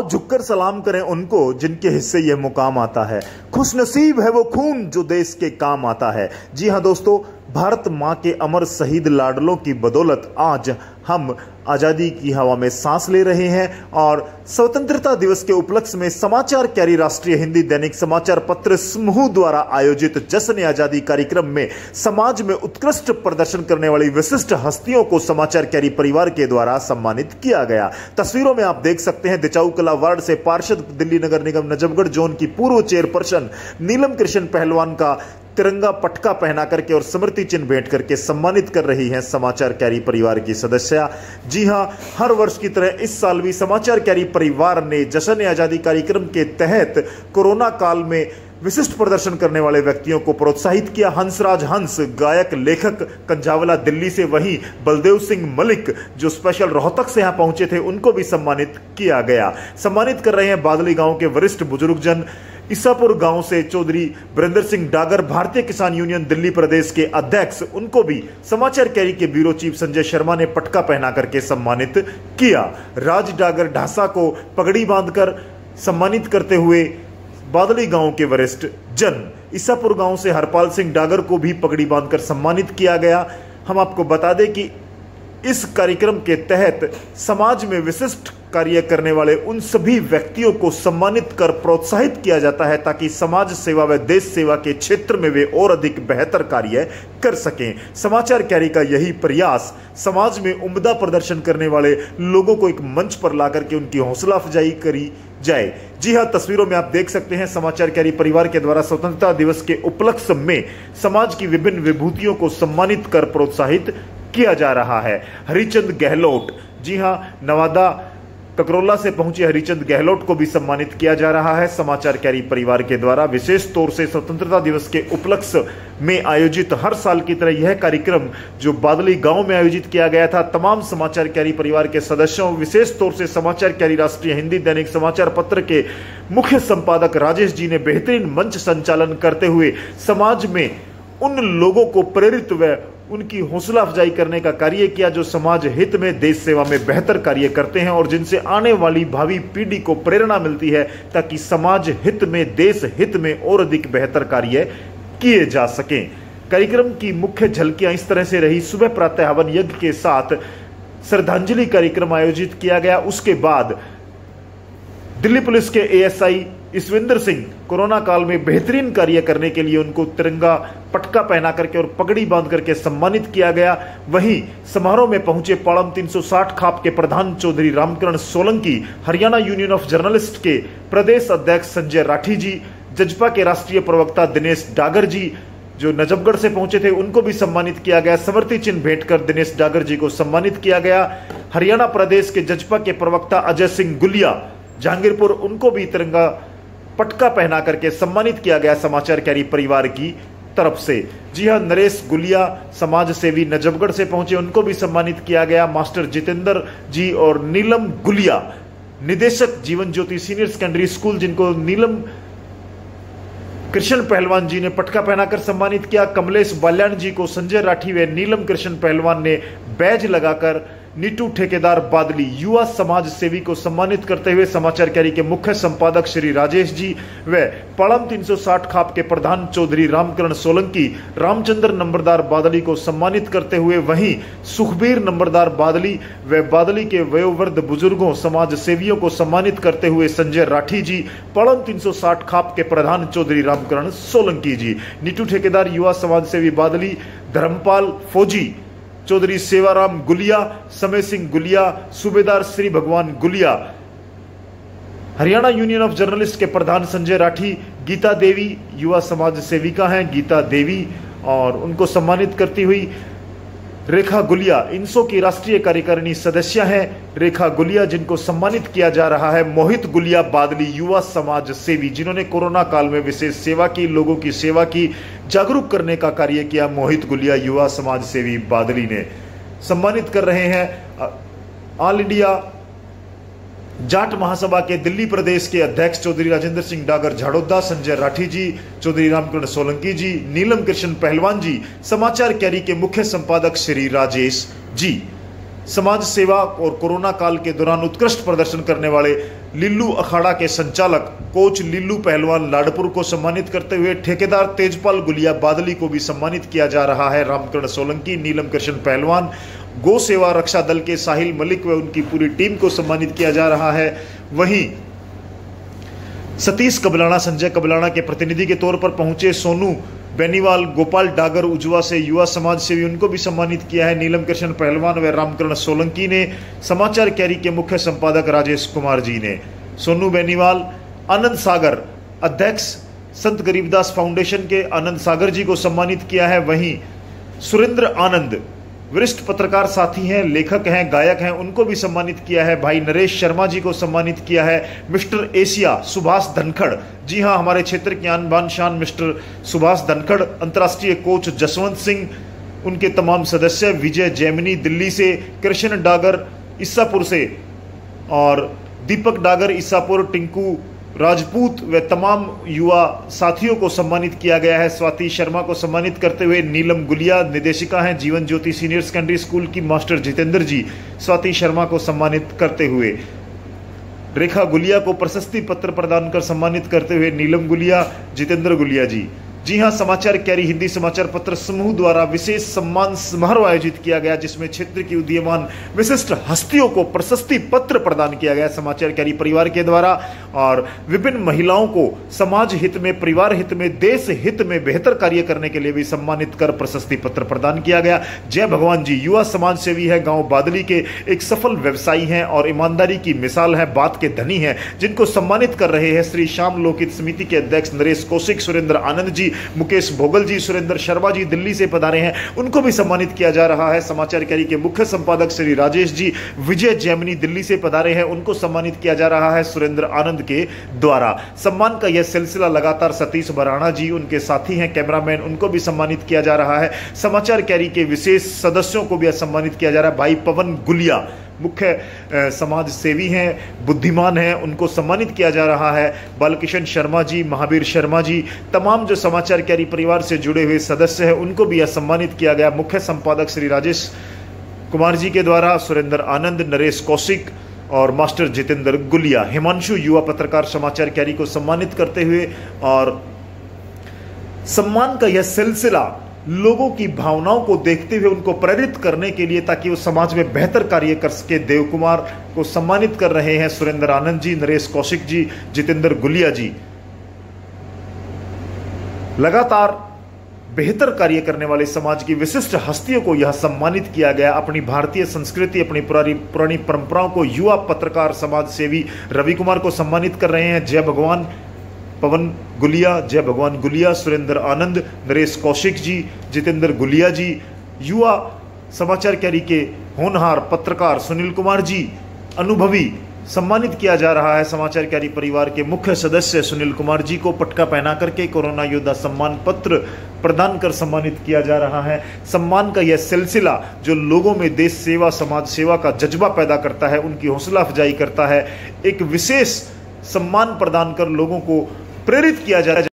आओ झुककर सलाम करें उनको जिनके हिस्से यह मुकाम आता है। खुशनसीब है वो खून जो देश के काम आता है। जी हां दोस्तों, भारत मां के अमर शहीद लाडलों की बदौलत आज हम आजादी की हवा में सांस ले रहे हैं और स्वतंत्रता दिवस के उपलक्ष्य में समाचार कैरी राष्ट्रीय हिंदी दैनिक समाचार पत्र समूह द्वारा आयोजित जश्न आजादी कार्यक्रम में समाज में उत्कृष्ट प्रदर्शन करने वाली विशिष्ट हस्तियों को समाचार कैरी परिवार के द्वारा सम्मानित किया गया। तस्वीरों में आप देख सकते हैं दिचाऊ कला वार्ड से पार्षद दिल्ली नगर निगम नजफगढ़ जोन की पूर्व चेयरपर्सन नीलम कृष्ण पहलवान का तिरंगा पटका पहना करके और स्मृति चिन्ह भेंट करके सम्मानित कर रही हैं समाचार कैरी परिवार की सदस्य। जी हां, हर वर्ष की तरह इस साल भी समाचार कैरी परिवार ने जश्न आजादी कार्यक्रम के तहत कोरोना काल में विशिष्ट प्रदर्शन करने वाले व्यक्तियों को प्रोत्साहित किया। हंसराज हंस गायक लेखक कंझावला दिल्ली से, वहीं बलदेव सिंह मलिक जो स्पेशल रोहतक से यहां पहुंचे थे उनको भी सम्मानित किया गया। सम्मानित कर रहे हैं बादली गांव के वरिष्ठ बुजुर्गजन। ईसापुर गांव से चौधरी बरिंदर सिंह डागर भारतीय किसान यूनियन दिल्ली प्रदेश के अध्यक्ष, उनको भी समाचार कैरी के ब्यूरो चीफ संजय शर्मा ने पटका पहना करके सम्मानित किया। राज डागर ढांसा को पगड़ी बांधकर सम्मानित करते हुए बादली गांव के वरिष्ठ जन। ईसापुर गांव से हरपाल सिंह डागर को भी पगड़ी बांधकर सम्मानित किया गया। हम आपको बता दें कि इस कार्यक्रम के तहत समाज में विशिष्ट कार्य करने वाले उन सभी व्यक्तियों को सम्मानित कर प्रोत्साहित किया जाता है ताकि समाज सेवा व देश सेवा के क्षेत्र में वे और अधिक बेहतर कार्य कर सकें। समाचार कैरी का यही प्रयास समाज में उम्दा प्रदर्शन करने वाले लोगों को एक मंच पर लाकर के उनकी हौसला अफजाई करी जाए। जी हां, तस्वीरों में आप देख सकते हैं समाचार कैरी परिवार के द्वारा स्वतंत्रता दिवस के उपलक्ष्य में समाज की विभिन्न विभूतियों को सम्मानित कर प्रोत्साहित किया जा रहा है। हरिचंद गहलोत, जी हां, नवादा ककरोला से पहुंचे हरिचंद गहलोत को भी सम्मानित किया जा रहा है समाचार कैरी परिवार के द्वारा। विशेष तौर से स्वतंत्रता दिवस के उपलक्ष्य में आयोजित हर साल की तरह यह कार्यक्रम जो बादली गांव में आयोजित किया गया था, तमाम समाचार कैरी परिवार के सदस्यों, विशेष तौर से समाचार कैरी राष्ट्रीय हिंदी दैनिक समाचार पत्र के मुख्य संपादक राजेश जी ने बेहतरीन मंच संचालन करते हुए समाज में उन लोगों को प्रेरित व उनकी हौसला अफजाई करने का कार्य किया जो समाज हित में, देश सेवा में बेहतर कार्य करते हैं और जिनसे आने वाली भावी पीढ़ी को प्रेरणा मिलती है ताकि समाज हित में, देश हित में और अधिक बेहतर कार्य किए जा सकें। कार्यक्रम की मुख्य झलकियां इस तरह से रही। सुबह प्रातः हवन यज्ञ के साथ श्रद्धांजलि कार्यक्रम आयोजित किया गया। उसके बाद दिल्ली पुलिस के एएसआई ईश्विंदर सिंह कोरोना काल में बेहतरीन कार्य करने के लिए उनको तिरंगा पटका पहना करके और पगड़ी बांध करके सम्मानित किया गया। वहीं समारोह में पहुंचे पाड़म 360 खाप के प्रधान Chaudhary Ramkaran Solanki, Haryana union of journalist के प्रदेश अध्यक्ष संजय राठी जी, जजपा के राष्ट्रीय प्रवक्ता दिनेश डागर जी जो नजफगढ़ से पहुंचे थे उनको भी सम्मानित किया गया। स्मृति चिन्ह भेंट कर दिनेश डागर जी को सम्मानित किया गया। हरियाणा प्रदेश के जजपा के प्रवक्ता अजय सिंह गुलिया जहांगीरपुर, उनको भी तिरंगा पटका पहना करके सम्मानित किया गया समाचार कैरी परिवार की तरफ से। जी हां, नरेश गुलिया समाज सेवी नजफगढ़ से पहुंचे, उनको भी सम्मानित किया गया। मास्टर जितेंद्र जी और नीलम गुलिया निदेशक जीवन ज्योति सीनियर सेकेंडरी स्कूल, जिनको नीलम कृष्ण पहलवान जी ने पटका पहनाकर सम्मानित किया। कमलेश बाल्याण जी को संजय राठी व नीलम कृष्ण पहलवान ने बैज लगाकर नीटू ठेकेदार बादली युवा समाज सेवी को सम्मानित करते हुए समाचार कैरी के मुख्य संपादक श्री राजेश जी व पाड़म 360 खाप के प्रधान चौधरी रामकरण सोलंकी रामचंद्र नंबरदार बादली को सम्मानित करते हुए, वहीं सुखबीर नंबरदार बादली व बादली के वयोवृद्ध बुजुर्गों समाज सेवियों को सम्मानित करते हुए संजय राठी जी, पाड़म 360 खाप के प्रधान चौधरी रामकरण सोलंकी जी, नीटू ठेकेदार युवा समाज सेवी बादली धर्मपाल फौजी, चौधरी सेवाराम गुलिया, समय सिंह गुलिया, सूबेदार Shri Bhagwan Gulia, Haryana union of journalist के प्रधान संजय राठी, गीता देवी युवा समाज सेविका हैं गीता देवी, और उनको सम्मानित करती हुई रेखा गुलिया, इनसो की राष्ट्रीय कार्यकारिणी सदस्य हैं रेखा गुलिया, जिनको सम्मानित किया जा रहा है। मोहित गुलिया बादली युवा समाज सेवी, जिन्होंने कोरोना काल में विशेष सेवा की, लोगों की सेवा की, जागरूक करने का कार्य किया। मोहित गुलिया युवा समाज सेवी बादली ने सम्मानित कर रहे हैं ऑल इंडिया जाट महासभा के दिल्ली प्रदेश के अध्यक्ष चौधरी राजेंद्र सिंह डागर झाड़ोदा, संजय राठी जी, चौधरी रामकरण सोलंकी जी, नीलम कृष्ण पहलवान जी, समाचार कैरी के मुख्य संपादक श्री राजेश जी। समाज सेवा और कोरोना काल के दौरान उत्कृष्ट प्रदर्शन करने वाले लिल्लू अखाड़ा के संचालक कोच लिल्लू पहलवान लाडपुर को सम्मानित करते हुए ठेकेदार तेजपाल गुलिया बादली को भी सम्मानित किया जा रहा है। रामकरण सोलंकी, नीलम कृष्ण पहलवान, गौ सेवा रक्षा दल के साहिल मलिक व उनकी पूरी टीम को सम्मानित किया जा रहा है। वहीं सतीश कबलाना, संजय कबलाना के प्रतिनिधि के तौर पर पहुंचे सोनू बेनीवाल, गोपाल डागर उजवा से युवा समाज सेवी, उनको भी सम्मानित किया है। नीलम कृष्ण पहलवान व रामकरण सोलंकी ने, समाचार कैरी के मुख्य संपादक राजेश कुमार जी ने, सोनू बेनीवाल, आनंद सागर अध्यक्ष संत गरीबदास फाउंडेशन के आनंद सागर जी को सम्मानित किया है। वहीं सुरेंद्र आनंद वरिष्ठ पत्रकार साथी हैं, लेखक हैं, गायक हैं, उनको भी सम्मानित किया है। भाई नरेश शर्मा जी को सम्मानित किया है। मिस्टर एशिया सुभाष धनखड़, जी हां, हमारे क्षेत्र की आन बान शान मिस्टर सुभाष धनखड़, अंतर्राष्ट्रीय कोच जसवंत सिंह, उनके तमाम सदस्य, विजय जैमिनी दिल्ली से, कृष्ण डागर ईसापुर से और दीपक डागर ईसापुर, टिंकू राजपूत व तमाम युवा साथियों को सम्मानित किया गया है। स्वाति शर्मा को सम्मानित करते हुए नीलम गुलिया निदेशिका हैं Jeevan Jyoti senior secondary school की, मास्टर जितेंद्र जी स्वाति शर्मा को सम्मानित करते हुए, रेखा गुलिया को प्रशस्ति पत्र प्रदान कर सम्मानित करते हुए नीलम गुलिया, जितेंद्र गुलिया जी। जी हां, समाचार कैरी हिंदी समाचार पत्र समूह द्वारा विशेष सम्मान समारोह आयोजित किया गया, जिसमें क्षेत्र की उदीयमान विशिष्ट हस्तियों को प्रशस्ति पत्र प्रदान किया गया समाचार कैरी परिवार के द्वारा, और विभिन्न महिलाओं को समाज हित में, परिवार हित में, देश हित में बेहतर कार्य करने के लिए भी सम्मानित कर प्रशस्ति पत्र प्रदान किया गया। जय भगवान जी युवा समाज सेवी है, गांव बादली के एक सफल व्यवसायी हैं और ईमानदारी की मिसाल है, बात के धनी हैं, जिनको सम्मानित कर रहे हैं श्री श्याम लोकहित समिति के अध्यक्ष नरेश कौशिक, सुरेंद्र आनंद जी, मुकेश भोगल जी, सुरेंद्र शर्मा जी दिल्ली से पधारे हैं, उनको भी सम्मानित किया जा रहा है। समाचार कैरी के मुख्य संपादक श्री राजेश जी, विजय जैमिनी दिल्ली से पधारे हैं, उनको सम्मानित किया जा रहा है सुरेंद्र आनंद के द्वारा। सम्मान का यह सिलसिला लगातार सतीश बराणा जी, उनके साथी हैं कैमरामैन, उनको भी सम्मानित किया जा रहा है। समाचार कैरी के विशेष सदस्यों को भी सम्मानित किया जा रहा है। भाई पवन गुलिया मुख्य समाज सेवी हैं, बुद्धिमान हैं, उनको सम्मानित किया जा रहा है। बालकिशन शर्मा जी, महावीर शर्मा जी, तमाम जो समाचार कैरी परिवार से जुड़े हुए सदस्य हैं, उनको भी यह सम्मानित किया गया। मुख्य संपादक श्री राजेश कुमार जी के द्वारा सुरेंद्र आनंद, नरेश कौशिक और मास्टर जितेंद्र गुलिया, हिमांशु युवा पत्रकार समाचार कैरी को सम्मानित करते हुए, और सम्मान का यह सिलसिला लोगों की भावनाओं को देखते हुए उनको प्रेरित करने के लिए, ताकि वो समाज में बेहतर कार्य कर सके, देव कुमार को सम्मानित कर रहे हैं सुरेंद्र आनंद जी, नरेश कौशिक जी, जितेंद्र गुलिया जी। लगातार बेहतर कार्य करने वाले समाज की विशिष्ट हस्तियों को यह सम्मानित किया गया। अपनी भारतीय संस्कृति, अपनी पुरानी परंपराओं को युवा पत्रकार समाज सेवी रवि कुमार को सम्मानित कर रहे हैं। जय भगवान पवन गुलिया, जय भगवान गुलिया, सुरेंद्र आनंद, नरेश कौशिक जी, जितेंद्र गुलिया जी, युवा समाचार कैरी के होनहार पत्रकार सुनील कुमार जी, अनुभवी, सम्मानित किया जा रहा है। समाचार कैरी परिवार के मुख्य सदस्य सुनील कुमार जी को पटका पहना करके कोरोना योद्धा सम्मान पत्र प्रदान कर सम्मानित किया जा रहा है। सम्मान का यह सिलसिला जो लोगों में देश सेवा, समाज सेवा का जज्बा पैदा करता है, उनकी हौसला अफजाई करता है, एक विशेष सम्मान प्रदान कर लोगों को प्रेरित किया जा रहा है।